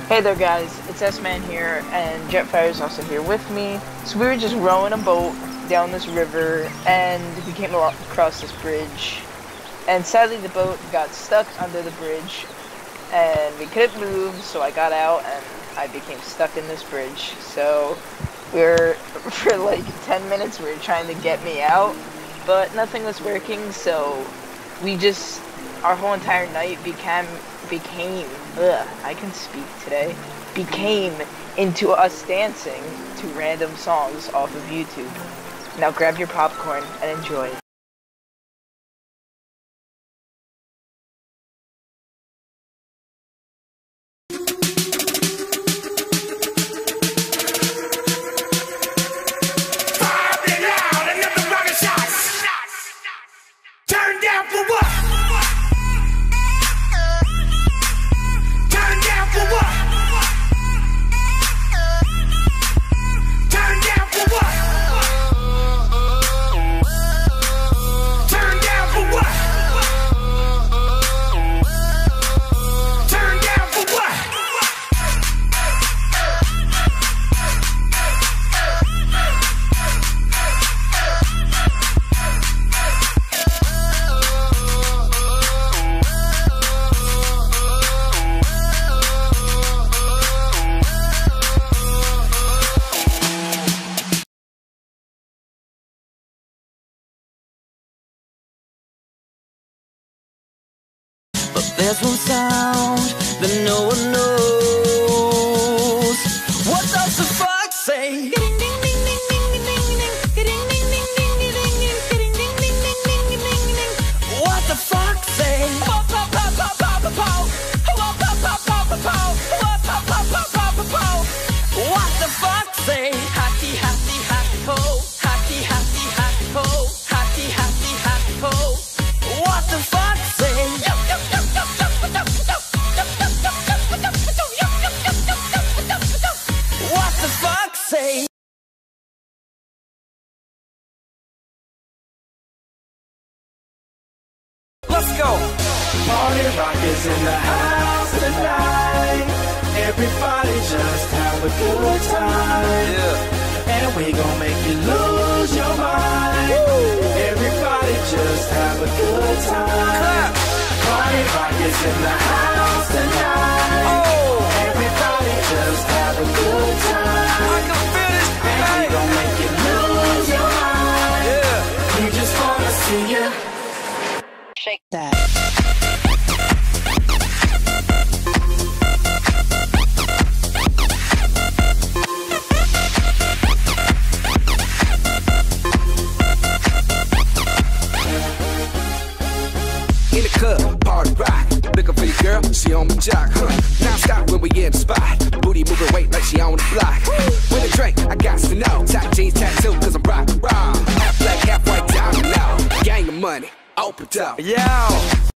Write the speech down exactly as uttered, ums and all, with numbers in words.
Hey there guys, it's Sman here, and Jetfire is also here with me. So we were just rowing a boat down this river, and we came across this bridge. And sadly the boat got stuck under the bridge, and we couldn't move, so I got out and I became stuck in this bridge. So we were, for like ten minutes, we were trying to get me out, but nothing was working, so we just, our whole entire night became, became, ugh, I can speak today, became into us dancing to random songs off of YouTube. Now grab your popcorn and enjoy. There's one sound that no one knows. What does the fox say? What the fox say? What the fox say? Happy, happy, happy ho. Happy, happy, happy ho. Happy, happy, happy ho. What the fox say? What the fuck say? Let's go! Party rock is in the house tonight. Everybody just have a good time. Yeah. And we gon' make you lose your mind. Woo. Everybody just have a good time. Clap. Party rock is in the house tonight. Oh. Everybody just have a good time. I can feel this and we gon' make you lose your mind. Yeah. We just wanna see you shake that. In the club, party rock. Looking for your girl, she on my jock, huh? Now stop when we in the spot. Booty moving weight like she on the block. With a drink, I got to know. Tight jeans tattoo, cause I'm rock, raw. Half black, half white, down and out. Gang of money, open up. Yeah.